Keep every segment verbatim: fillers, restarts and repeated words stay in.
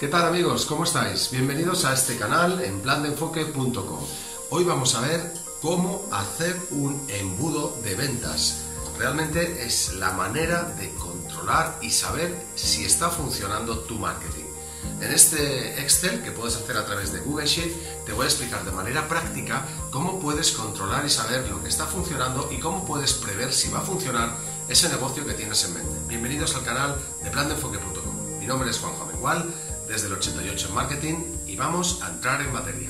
¿Qué tal amigos? ¿Cómo estáis? Bienvenidos a este canal en plan de enfoque punto com. Hoy vamos a ver cómo hacer un embudo de ventas. Realmente es la manera de controlar y saber si está funcionando tu marketing. En este Excel que puedes hacer a través de Google Sheet te voy a explicar de manera práctica cómo puedes controlar y saber lo que está funcionando y cómo puedes prever si va a funcionar ese negocio que tienes en mente. Bienvenidos al canal de plan de enfoque punto com. Mi nombre es Juanjo Amengual, desde el ochenta y ocho en Marketing, y vamos a entrar en materia.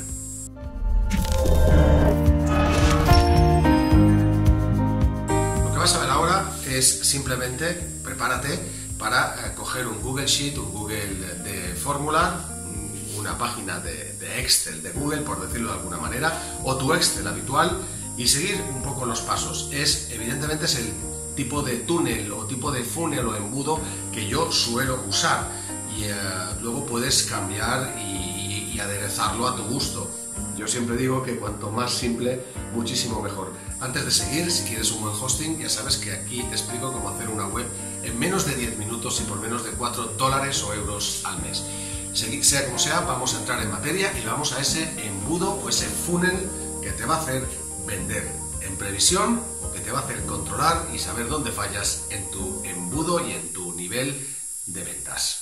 Lo que vas a ver ahora es simplemente, prepárate para eh, coger un Google Sheet, un Google de fórmula, una página de, de Excel de Google, por decirlo de alguna manera, o tu Excel habitual, y seguir un poco los pasos. Es, evidentemente, es el tipo de túnel o tipo de funnel o embudo que yo suelo usar. Y eh, luego puedes cambiar y, y aderezarlo a tu gusto. Yo siempre digo que cuanto más simple, muchísimo mejor. Antes de seguir, si quieres un buen hosting, ya sabes que aquí te explico cómo hacer una web en menos de diez minutos y por menos de cuatro dólares o euros al mes. Sea como sea, vamos a entrar en materia y vamos a ese embudo o ese funnel que te va a hacer vender en previsión o que te va a hacer controlar y saber dónde fallas en tu embudo y en tu nivel de ventas.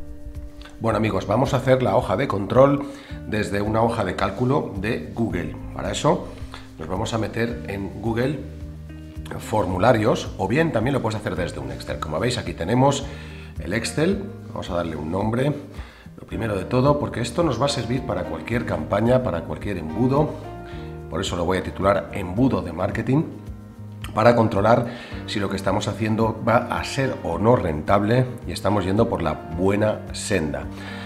Bueno amigos, vamos a hacer la hoja de control desde una hoja de cálculo de Google. Para eso nos vamos a meter en Google Formularios, o bien también lo puedes hacer desde un Excel. Como veis, aquí tenemos el Excel. Vamos a darle un nombre, lo primero de todo, porque esto nos va a servir para cualquier campaña, para cualquier embudo. Por eso lo voy a titular Embudo de Marketing, para controlar si lo que estamos haciendo va a ser o no rentable y estamos yendo por la buena senda.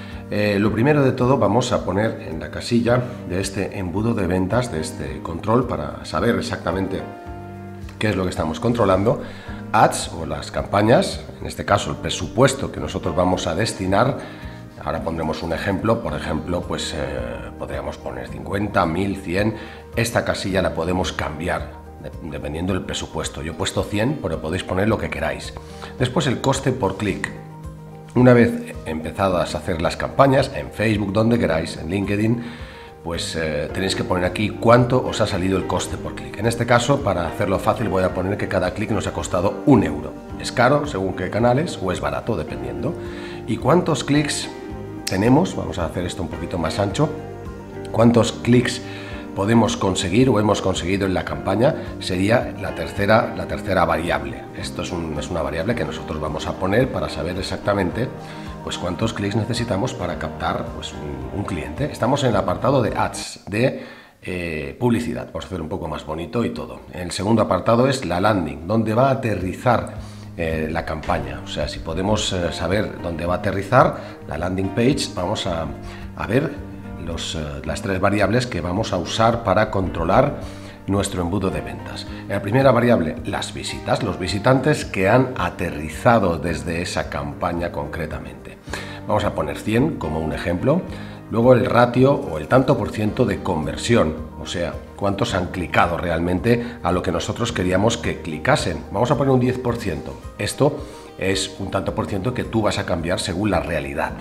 Eh, lo primero de todo, vamos a poner en la casilla de este embudo de ventas, de este control, para saber exactamente qué es lo que estamos controlando, ads o las campañas, en este caso el presupuesto que nosotros vamos a destinar. Ahora pondremos un ejemplo, por ejemplo, pues eh, podríamos poner cincuenta, mil, cien, esta casilla la podemos cambiar dependiendo del presupuesto. Yo he puesto cien, pero podéis poner lo que queráis. Después el coste por clic. Una vez empezadas a hacer las campañas, en Facebook, donde queráis, en LinkedIn, pues eh, tenéis que poner aquí cuánto os ha salido el coste por clic. En este caso, para hacerlo fácil, voy a poner que cada clic nos ha costado un euro. Es caro según qué canales, o es barato, dependiendo. ¿Y cuántos clics tenemos? Vamos a hacer esto un poquito más ancho. ¿Cuántos clics podemos conseguir o hemos conseguido en la campaña? Sería la tercera, la tercera variable. Esto es, un, es una variable que nosotros vamos a poner para saber exactamente pues cuántos clics necesitamos para captar pues, un, un cliente. Estamos en el apartado de ads, de eh, publicidad. Vamos a hacer un poco más bonito y todo. El segundo apartado es la landing, donde va a aterrizar eh, la campaña. O sea, si podemos eh, saber dónde va a aterrizar la landing page, vamos a, a ver Los, uh, las tres variables que vamos a usar para controlar nuestro embudo de ventas. En la primera variable, las visitas, los visitantes que han aterrizado desde esa campaña concretamente. Vamos a poner cien como un ejemplo. Luego el ratio o el tanto por ciento de conversión, o sea, cuántos han clicado realmente a lo que nosotros queríamos que clicasen. Vamos a poner un diez por ciento. Esto es un tanto por ciento que tú vas a cambiar según la realidad.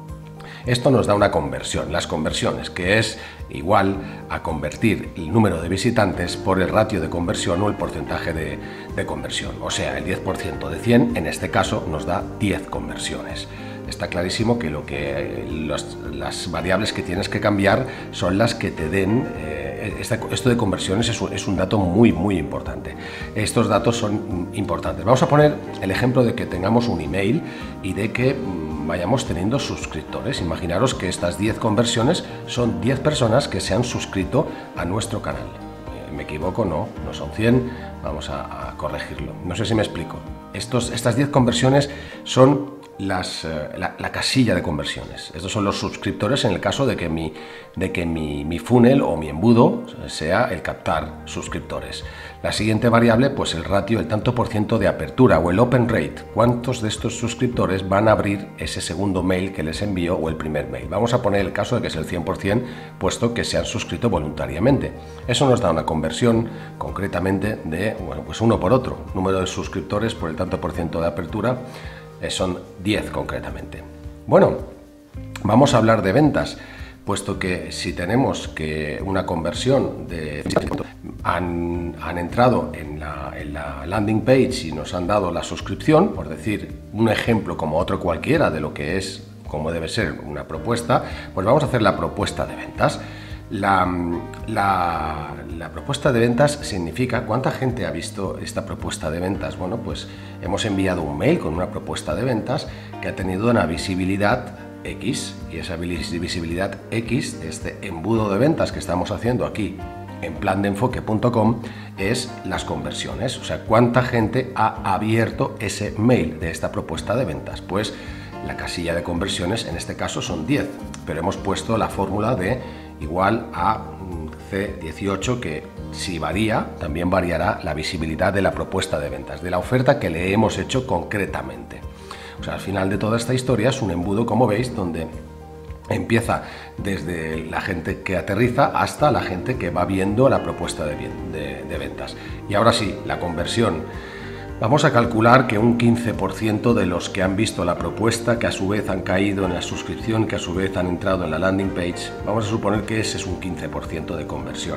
Esto nos da una conversión, las conversiones, que es igual a convertir el número de visitantes por el ratio de conversión o el porcentaje de, de conversión. O sea, el diez por ciento de cien, en este caso, nos da diez conversiones. Está clarísimo que, lo que los, las variables que tienes que cambiar son las que te den, eh, esta, esto de conversiones es un, es un dato muy, muy importante. Estos datos son importantes. Vamos a poner el ejemplo de que tengamos un email y de que vayamos teniendo suscriptores. Imaginaros que estas diez conversiones son diez personas que se han suscrito a nuestro canal. Eh, ¿Me equivoco? No, no son cien. Vamos a, a corregirlo. No sé si me explico. Estos, estas diez conversiones son Las, la, la casilla de conversiones. Estos son los suscriptores en el caso de que, mi, de que mi, mi funnel o mi embudo sea el captar suscriptores. La siguiente variable, pues el ratio, el tanto por ciento de apertura o el open rate. ¿Cuántos de estos suscriptores van a abrir ese segundo mail que les envío o el primer mail? Vamos a poner el caso de que es el cien por cien, puesto que se han suscrito voluntariamente. Eso nos da una conversión concretamente de, bueno, pues uno por otro. Número de suscriptores por el tanto por ciento de apertura. Son diez concretamente. Bueno, Vamos a hablar de ventas, puesto que si tenemos que una conversión de... Han, han entrado en la, en la landing page y nos han dado la suscripción, por decir un ejemplo como otro cualquiera de lo que es, como debe ser una propuesta, pues vamos a hacer la propuesta de ventas. La, la, la propuesta de ventas significa cuánta gente ha visto esta propuesta de ventas. Bueno, pues hemos enviado un mail con una propuesta de ventas que ha tenido una visibilidad X, y esa visibilidad X de este embudo de ventas que estamos haciendo aquí en plan de enfoque punto com es las conversiones, o sea, cuánta gente ha abierto ese mail de esta propuesta de ventas. Pues la casilla de conversiones en este caso son diez, pero hemos puesto la fórmula de igual a C dieciocho, que si varía, también variará la visibilidad de la propuesta de ventas, de la oferta que le hemos hecho concretamente. O sea, al final de toda esta historia es un embudo, como veis, donde empieza desde la gente que aterriza hasta la gente que va viendo la propuesta de, de, de ventas. Y ahora sí, la conversión. Vamos a calcular que un quince por ciento de los que han visto la propuesta, que a su vez han caído en la suscripción, que a su vez han entrado en la landing page, vamos a suponer que ese es un quince por ciento de conversión.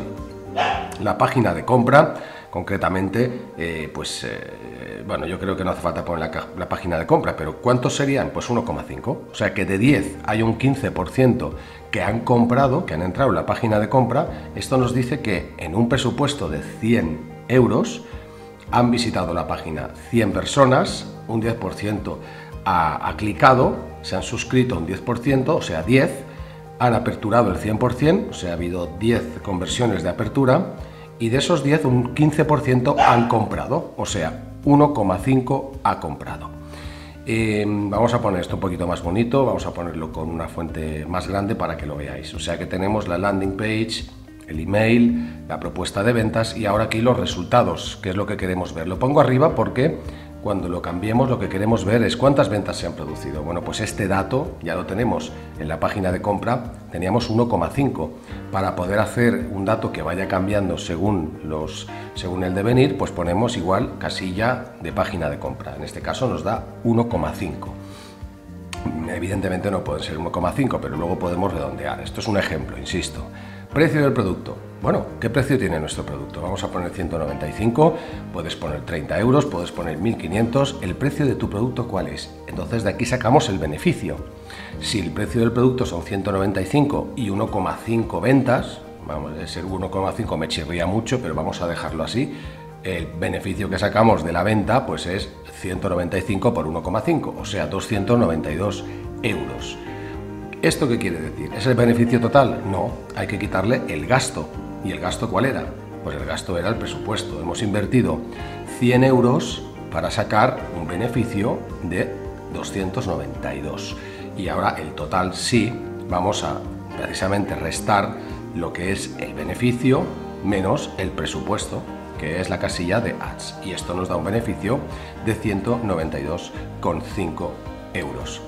La página de compra, concretamente, eh, pues, eh, bueno, yo creo que no hace falta poner la, la página de compra, pero ¿cuántos serían? Pues uno coma cinco. O sea que de diez hay un quince por ciento que han comprado, que han entrado en la página de compra. Esto nos dice que en un presupuesto de cien euros, han visitado la página cien personas, un diez por ciento ha, ha clicado, se han suscrito un diez por ciento, o sea diez, han aperturado el cien por ciento, o sea ha habido diez conversiones de apertura, y de esos diez un quince por ciento han comprado, o sea uno coma cinco ha comprado. Eh, vamos a poner esto un poquito más bonito, vamos a ponerlo con una fuente más grande para que lo veáis. O sea que tenemos la landing page, el email, la propuesta de ventas y ahora aquí los resultados, que es lo que queremos ver. Lo pongo arriba porque cuando lo cambiemos lo que queremos ver es cuántas ventas se han producido. Bueno, pues este dato ya lo tenemos en la página de compra, teníamos uno coma cinco. Para poder hacer un dato que vaya cambiando según, los, según el devenir, pues ponemos igual casilla de página de compra. En este caso nos da uno coma cinco. Evidentemente no puede ser uno coma cinco, pero luego podemos redondear. Esto es un ejemplo, insisto. Precio del producto. Bueno, ¿qué precio tiene nuestro producto? Vamos a poner ciento noventa y cinco, puedes poner treinta euros, puedes poner mil quinientos. ¿El precio de tu producto cuál es? Entonces de aquí sacamos el beneficio. Si el precio del producto son ciento noventa y cinco y uno coma cinco ventas, vamos a ser uno coma cinco me chirría mucho, pero vamos a dejarlo así. El beneficio que sacamos de la venta pues es ciento noventa y cinco por uno coma cinco, o sea doscientos noventa y dos euros. ¿Esto qué quiere decir? ¿Es el beneficio total? No, hay que quitarle el gasto. ¿Y el gasto cuál era? Pues el gasto era el presupuesto. Hemos invertido cien euros para sacar un beneficio de doscientos noventa y dos. Y ahora el total sí, vamos a precisamente restar lo que es el beneficio menos el presupuesto, que es la casilla de Ads. Y esto nos da un beneficio de ciento noventa y dos coma cinco euros.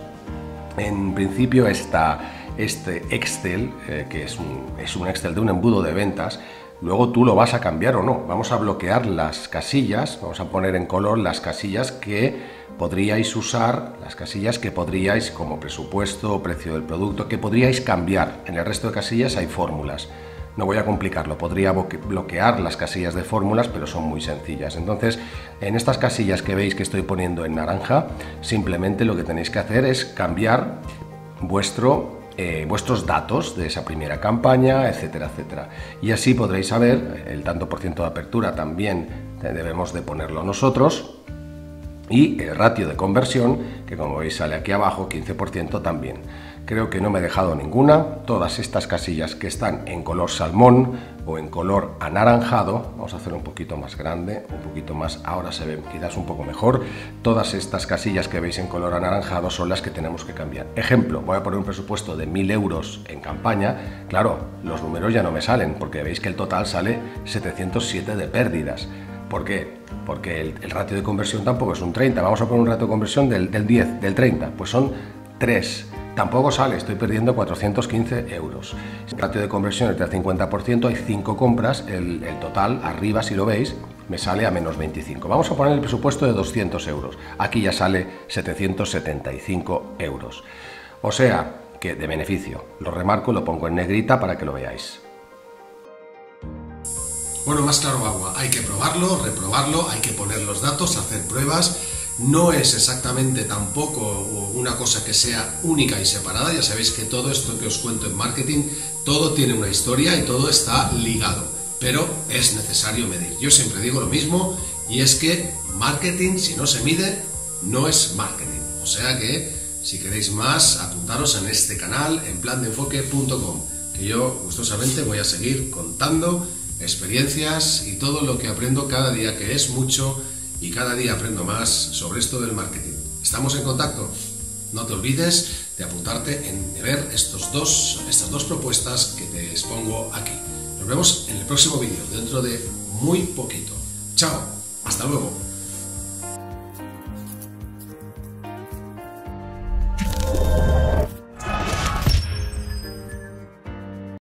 En principio esta, este Excel, eh, que es un, es un Excel de un embudo de ventas, luego tú lo vas a cambiar o no. Vamos a bloquear las casillas, vamos a poner en color las casillas que podríais usar, las casillas que podríais, como presupuesto, precio del producto, que podríais cambiar. En el resto de casillas hay fórmulas. No voy a complicarlo, podría bloquear las casillas de fórmulas, pero son muy sencillas. Entonces, en estas casillas que veis que estoy poniendo en naranja, simplemente lo que tenéis que hacer es cambiar vuestro, eh, vuestros datos de esa primera campaña, etcétera, etcétera. Y así podréis saber el tanto por ciento de apertura, también debemos de ponerlo nosotros, y el ratio de conversión, que como veis sale aquí abajo, quince por ciento también. Creo que no me he dejado ninguna. Todas estas casillas que están en color salmón o en color anaranjado, vamos a hacer un poquito más grande, un poquito más, ahora se ve quizás un poco mejor. Todas estas casillas que veis en color anaranjado son las que tenemos que cambiar. Ejemplo, voy a poner un presupuesto de mil euros en campaña. Claro, los números ya no me salen porque veis que el total sale setecientos siete de pérdidas. ¿Por qué? Porque el, el ratio de conversión tampoco es un treinta. Vamos a poner un ratio de conversión del, del diez, del treinta, pues son tres. Tampoco sale, estoy perdiendo cuatrocientos quince euros. El ratio de conversión es del cincuenta por ciento, hay cinco compras, el, el total, arriba si lo veis, me sale a menos veinticinco. Vamos a poner el presupuesto de doscientos euros. Aquí ya sale setecientos setenta y cinco euros. O sea, que de beneficio. Lo remarco y lo pongo en negrita para que lo veáis. Bueno, más claro agua, hay que probarlo, reprobarlo, hay que poner los datos, hacer pruebas. No es exactamente tampoco una cosa que sea única y separada. Ya sabéis que todo esto que os cuento en marketing, todo tiene una historia y todo está ligado, pero es necesario medir. Yo siempre digo lo mismo, y es que marketing, si no se mide, no es marketing. O sea que, si queréis más, apuntaros en este canal, en plan de enfoque punto com, que yo gustosamente voy a seguir contando experiencias y todo lo que aprendo cada día, que es mucho, y cada día aprendo más sobre esto del marketing. ¿Estamos en contacto? No te olvides de apuntarte en ver estos dos, estas dos propuestas que te expongo aquí. Nos vemos en el próximo vídeo, dentro de muy poquito. ¡Chao! ¡Hasta luego!